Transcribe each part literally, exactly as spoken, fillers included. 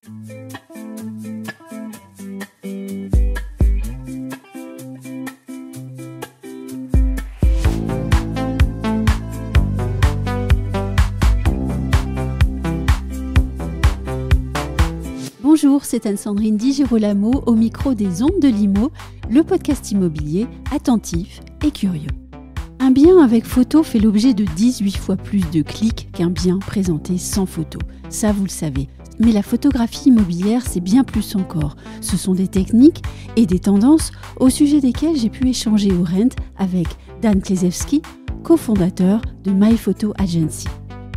Bonjour, c'est Anne-Sandrine Di Girolamo au micro des Ondes de Limo, le podcast immobilier attentif et curieux. Un bien avec photo fait l'objet de dix-huit fois plus de clics qu'un bien présenté sans photo. Ça, vous le savez. Mais la photographie immobilière, c'est bien plus encore. Ce sont des techniques et des tendances au sujet desquelles j'ai pu échanger au Rent avec Dan Kleszewski, cofondateur de My Photo Agency.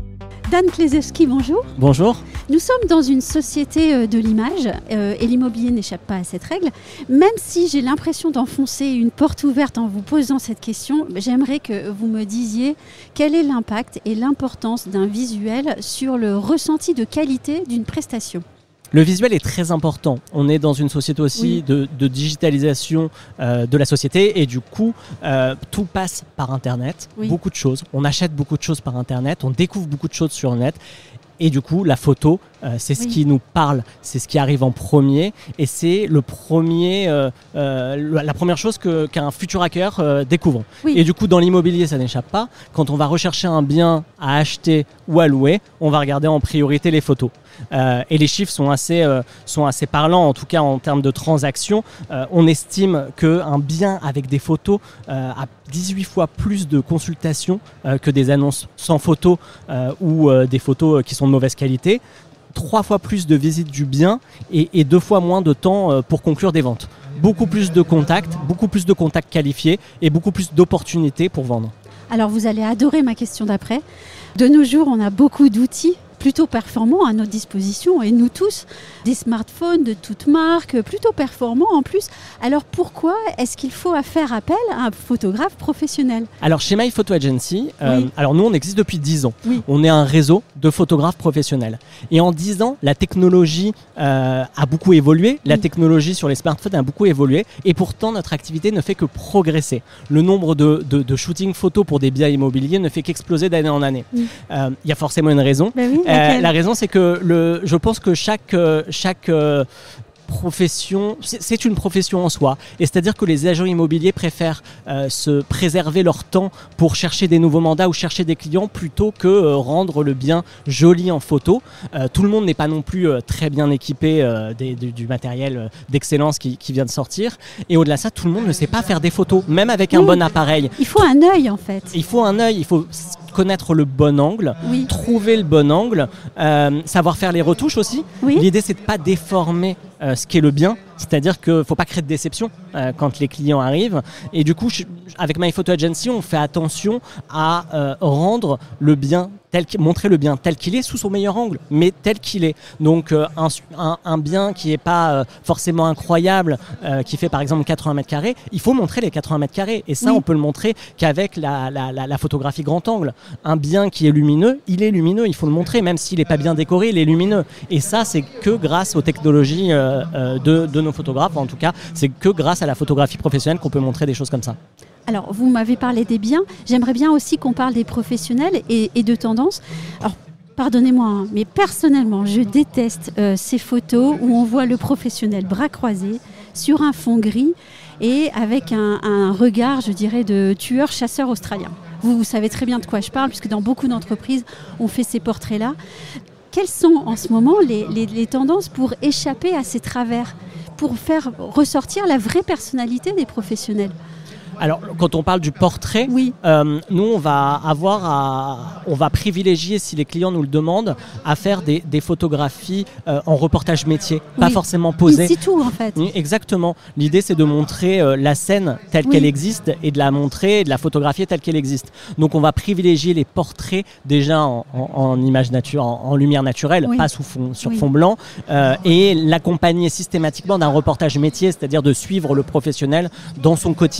Dan Kleszewski, bonjour. Bonjour. Nous sommes dans une société de l'image euh, et l'immobilier n'échappe pas à cette règle. Même si j'ai l'impression d'enfoncer une porte ouverte en vous posant cette question, j'aimerais que vous me disiez quel est l'impact et l'importance d'un visuel sur le ressenti de qualité d'une prestation. Le visuel est très important. On est dans une société aussi oui. de, de digitalisation euh, de la société et du coup, euh, tout passe par Internet. Oui. Beaucoup de choses. On achète beaucoup de choses par Internet. On découvre beaucoup de choses sur le net. Et du coup, la photo, euh, c'est ce oui. qui nous parle, c'est ce qui arrive en premier et c'est le premier, euh, euh, la première chose que, qu'un futur hacker euh, découvre. Oui. Et du coup, dans l'immobilier, ça n'échappe pas. Quand on va rechercher un bien à acheter ou à louer, on va regarder en priorité les photos. Euh, et les chiffres sont assez, euh, sont assez parlants, en tout cas en termes de transactions. Euh, on estime qu'un bien avec des photos euh, a dix-huit fois plus de consultations euh, que des annonces sans photos euh, ou euh, des photos qui sont de mauvaise qualité. Trois fois plus de visites du bien et, et deux fois moins de temps euh, pour conclure des ventes. Beaucoup plus de contacts, beaucoup plus de contacts qualifiés et beaucoup plus d'opportunités pour vendre. Alors vous allez adorer ma question d'après. De nos jours, on a beaucoup d'outils plutôt performants à notre disposition et nous tous, des smartphones de toutes marques, plutôt performants en plus. Alors pourquoi est-ce qu'il faut faire appel à un photographe professionnel ? Alors chez My Photo Agency, euh, oui. alors nous on existe depuis dix ans. Oui. On est un réseau de photographes professionnels. Et en dix ans, la technologie euh, a beaucoup évolué. La oui. technologie sur les smartphones a beaucoup évolué et pourtant notre activité ne fait que progresser. Le nombre de, de, de shootings photos pour des biens immobiliers ne fait qu'exploser d'année en année. Il oui. euh, y a forcément une raison. Ben oui. Euh, la raison, c'est que le, je pense que chaque, euh, chaque euh, profession, c'est, c'est une profession en soi. Et c'est-à-dire que les agents immobiliers préfèrent euh, se préserver leur temps pour chercher des nouveaux mandats ou chercher des clients plutôt que euh, rendre le bien joli en photo. Euh, tout le monde n'est pas non plus euh, très bien équipé euh, des, du, du matériel euh, d'excellence qui, qui vient de sortir. Et au-delà de ça, tout le monde ne sait pas faire des photos, même avec un oui. bon appareil. Il faut un œil en fait. Il faut un œil, il faut connaître le bon angle, oui. trouver le bon angle, euh, savoir faire les retouches aussi. Oui. L'idée, c'est de ne pas déformer euh, ce qui est le bien. C'est-à-dire qu'il ne faut pas créer de déception euh, quand les clients arrivent. Et du coup, je, avec My Photo Agency, on fait attention à euh, rendre le bien tel montrer le bien tel qu'il est sous son meilleur angle, mais tel qu'il est. Donc euh, un, un, un bien qui n'est pas euh, forcément incroyable, euh, qui fait par exemple quatre-vingts mètres carrés, il faut montrer les quatre-vingts mètres carrés. Et ça, oui. on peut le montrer qu'avec la, la, la, la photographie grand angle. Un bien qui est lumineux, il est lumineux, il faut le montrer, même s'il n'est pas bien décoré, il est lumineux. Et ça, c'est que grâce aux technologies euh, euh, de, de nos photographes. En tout cas, c'est que grâce à la photographie professionnelle qu'on peut montrer des choses comme ça. Alors, vous m'avez parlé des biens. J'aimerais bien aussi qu'on parle des professionnels et, et de tendances. Alors, pardonnez-moi, hein, mais personnellement, je déteste euh, ces photos où on voit le professionnel bras croisés sur un fond gris et avec un, un regard, je dirais, de tueur-chasseur australien. Vous, vous savez très bien de quoi je parle, puisque dans beaucoup d'entreprises, on fait ces portraits-là. Quelles sont en ce moment les, les, les tendances pour échapper à ces travers, pour faire ressortir la vraie personnalité des professionnels ? Alors, quand on parle du portrait, oui. euh, nous, on va avoir à, on va privilégier, si les clients nous le demandent, à faire des, des photographies euh, en reportage métier, oui. pas forcément posées. In situ, en fait. Oui, exactement. L'idée, c'est de montrer euh, la scène telle oui. qu'elle existe et de la montrer et de la photographier telle qu'elle existe. Donc, on va privilégier les portraits déjà en, en, en image nature, en, en lumière naturelle, oui. pas sous fond, sur oui. fond blanc, euh, et l'accompagner systématiquement d'un reportage métier, c'est-à-dire de suivre le professionnel dans son quotidien.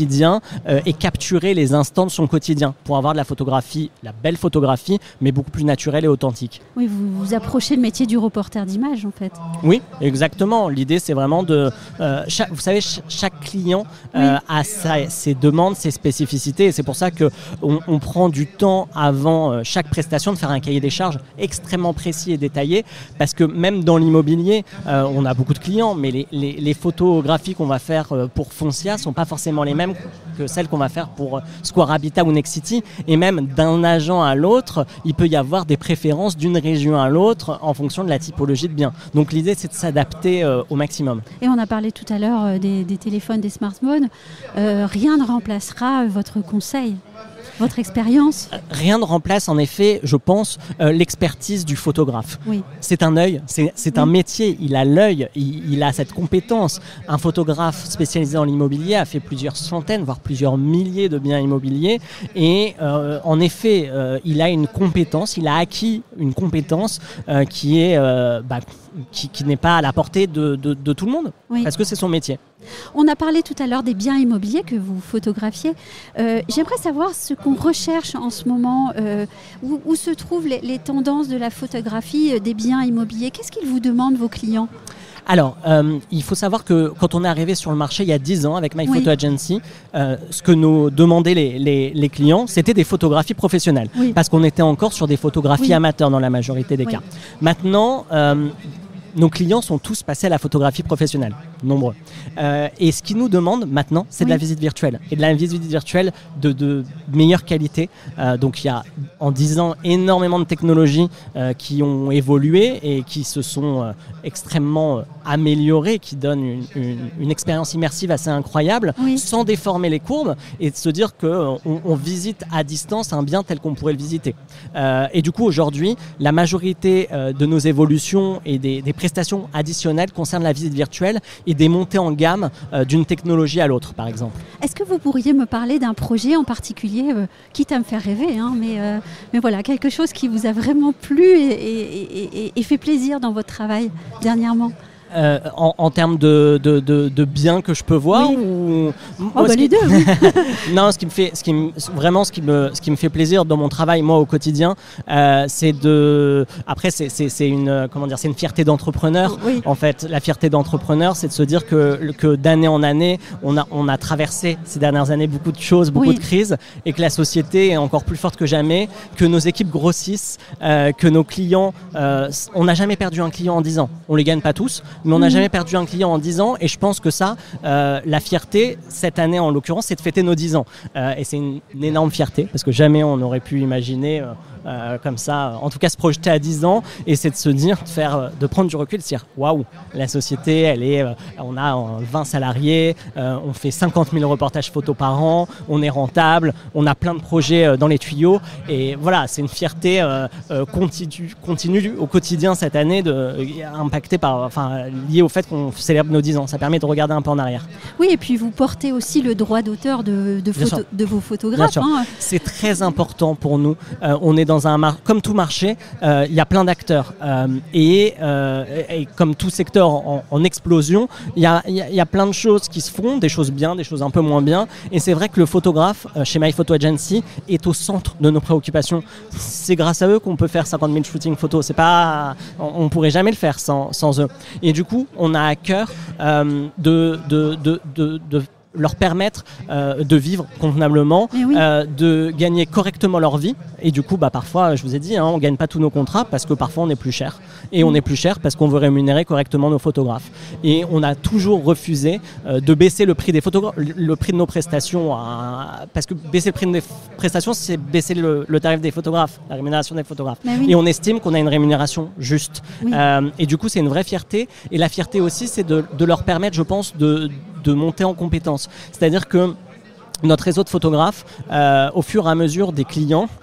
euh, et capturer les instants de son quotidien pour avoir de la photographie, la belle photographie, mais beaucoup plus naturelle et authentique. Oui, vous vous approchez le métier du reporter d'image en fait. Oui, exactement. L'idée, c'est vraiment de... Euh, chaque, vous savez, ch- chaque client euh, oui. a sa, ses demandes, ses spécificités, et c'est pour ça qu'on on prend du temps avant euh, chaque prestation de faire un cahier des charges extrêmement précis et détaillé, parce que même dans l'immobilier, euh, on a beaucoup de clients, mais les, les, les photographies qu'on va faire euh, pour Foncia ne sont pas forcément les mêmes que celles qu'on va faire pour Square Habitat ou Nexity, et même d'un agent à l'autre, il peut y avoir des préférences d'une région à l'autre en fonction de la typologie de bien. Donc l'idée, c'est de s'adapter euh, au maximum. Et on a parlé tout à l'heure euh, des, des téléphones, des smartphones. Euh, rien ne remplacera votre conseil, votre expérience. Rien ne remplace en effet, je pense, euh, l'expertise du photographe. Oui. C'est un œil, c'est, c'est oui. un métier, il a l'œil, il, il a cette compétence. Un photographe spécialisé dans l'immobilier a fait plusieurs centaines, voire plusieurs milliers de biens immobiliers, et euh, en effet, euh, il a une compétence, il a acquis une compétence euh, qui est euh, bah, qui, qui n'est pas à la portée de, de, de tout le monde, oui. parce que c'est son métier. On a parlé tout à l'heure des biens immobiliers que vous photographiez. Euh, j'aimerais savoir ce qu'on recherche en ce moment, euh, où, où se trouvent les, les tendances de la photographie euh, des biens immobiliers. Qu'est-ce qu'ils vous demandent, vos clients ? Alors, euh, il faut savoir que quand on est arrivé sur le marché il y a dix ans avec My Photo oui. Agency, euh, ce que nous demandaient les, les, les clients, c'était des photographies professionnelles. Oui. Parce qu'on était encore sur des photographies oui. amateurs dans la majorité des oui. cas. Maintenant, euh, nos clients sont tous passés à la photographie professionnelle, nombreux. Euh, et ce qu'ils nous demandent maintenant, c'est oui. de la visite virtuelle. Et de la visite virtuelle de, de meilleure qualité. Euh, donc il y a, en dix ans, énormément de technologies euh, qui ont évolué et qui se sont euh, extrêmement euh, améliorées, qui donnent une, une, une expérience immersive assez incroyable, oui. sans déformer les courbes, et de se dire qu'on on visite à distance un bien tel qu'on pourrait le visiter. Euh, et du coup, aujourd'hui, la majorité euh, de nos évolutions et des, des prestations additionnelles concernent la visite virtuelle et des montées en gamme euh, d'une technologie à l'autre, par exemple. Est-ce que vous pourriez me parler d'un projet en particulier, euh, quitte à me faire rêver, hein, mais, euh, mais voilà, quelque chose qui vous a vraiment plu et, et, et, et fait plaisir dans votre travail dernièrement ? Euh, en, en termes de, de, de, de biens que je peux voir, oui. ou... oh, bah, les deux, oui. Non, ce qui me fait, ce qui me, vraiment ce qui, me, ce qui me fait plaisir dans mon travail, moi, au quotidien, euh, c'est de... Après, c'est, c'est, c'est, une, comment dire, c'est une fierté d'entrepreneur. Oui. En fait, la fierté d'entrepreneur, c'est de se dire que, que d'année en année, on a, on a traversé ces dernières années beaucoup de choses, beaucoup oui. de crises, et que la société est encore plus forte que jamais, que nos équipes grossissent, euh, que nos clients... Euh, on n'a jamais perdu un client en dix ans. On ne les gagne pas tous, mais on n'a mmh. jamais perdu un client en dix ans, et je pense que ça, euh, la fierté, cette année en l'occurrence, c'est de fêter nos dix ans. Euh, et c'est une, une énorme fierté, parce que jamais on n'aurait pu imaginer euh, euh, comme ça, en tout cas se projeter à dix ans, et c'est de se dire, de, faire, de prendre du recul, de se dire, waouh, la société, elle est, euh, on a vingt salariés, euh, on fait cinquante mille reportages photos par an, on est rentable, on a plein de projets euh, dans les tuyaux, et voilà, c'est une fierté euh, euh, continue, continue au quotidien cette année, de, euh, impactée par... Enfin, lié au fait qu'on célèbre nos dix ans. Ça permet de regarder un peu en arrière. Oui, et puis vous portez aussi le droit d'auteur de, de, photo, de vos photographes. Hein. C'est très important pour nous. Euh, on est dans un mar- comme tout marché, il euh, y a plein d'acteurs. Euh, et, euh, et comme tout secteur en, en explosion, il y a, y, a, y a plein de choses qui se font, des choses bien, des choses un peu moins bien. Et c'est vrai que le photographe, euh, chez My Photo Agency, est au centre de nos préoccupations. C'est grâce à eux qu'on peut faire cinquante mille shootings photos. C'est pas, on ne pourrait jamais le faire sans, sans eux. Et du coup, on a à cœur euh, de, de, de, de, de leur permettre euh, de vivre convenablement, oui. euh, de gagner correctement leur vie. Et du coup, bah, parfois, je vous ai dit, hein, on ne gagne pas tous nos contrats parce que parfois on est plus cher. Et mmh. on est plus cher parce qu'on veut rémunérer correctement nos photographes. Et on a toujours refusé euh, de baisser le prix des photographes, le prix de nos prestations. À... Parce que baisser le prix de nos prestations, c'est baisser le, le tarif des photographes, la rémunération des photographes. Oui. Et on estime qu'on a une rémunération juste. Oui. Euh, et du coup, c'est une vraie fierté. Et la fierté aussi, c'est de, de leur permettre, je pense, de, de monter en compétences. C'est-à-dire que notre réseau de photographes, euh, au fur et à mesure des clients,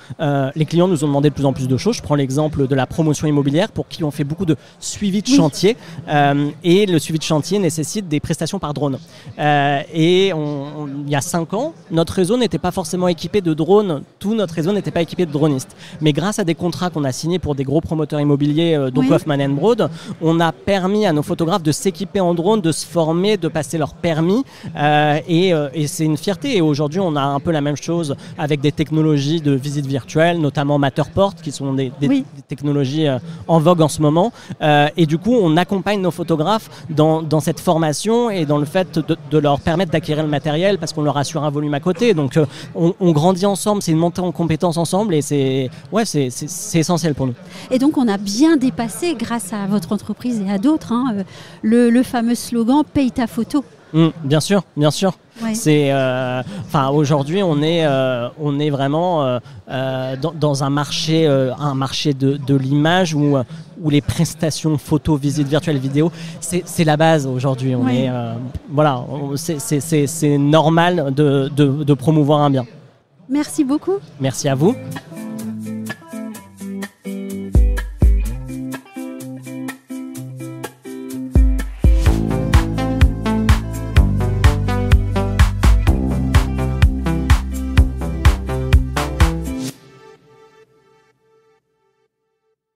euh, les clients nous ont demandé de plus en plus de choses. Je prends l'exemple de la promotion immobilière pour qui on fait beaucoup de suivi de oui. chantier. Euh, et le suivi de chantier nécessite des prestations par drone. Euh, et on, on, il y a cinq ans, notre réseau n'était pas forcément équipé de drones. Tout notre réseau n'était pas équipé de dronistes. Mais grâce à des contrats qu'on a signés pour des gros promoteurs immobiliers, euh, donc oui. Hoffman and Broad, on a permis à nos photographes de s'équiper en drone, de se former, de passer leur permis. Euh, et, euh, et c'est une fierté. Et aujourd'hui, on a un peu la même chose avec des technologies de visite virtuelle, notamment Matterport, qui sont des, des, oui. des technologies euh, en vogue en ce moment. Euh, et du coup, on accompagne nos photographes dans, dans cette formation et dans le fait de, de leur permettre d'acquérir le matériel parce qu'on leur assure un volume à côté. Donc, euh, on, on grandit ensemble, c'est une montée en compétences ensemble et c'est, ouais, c'est, c'est, c'est essentiel pour nous. Et donc, on a bien dépassé, grâce à votre entreprise et à d'autres, hein, le, le fameux slogan « Paye ta photo ». Mmh, bien sûr, bien sûr. Ouais. C'est, euh, enfin, aujourd'hui, on est, euh, on est vraiment euh, euh, dans, dans un marché, euh, un marché de, de l'image où, où les prestations photos, visites virtuelles, vidéo, c'est, c'est la base aujourd'hui. On ouais. est, euh, voilà, c'est, c'est, c'est, c'est normal de, de, de promouvoir un bien. Merci beaucoup. Merci à vous.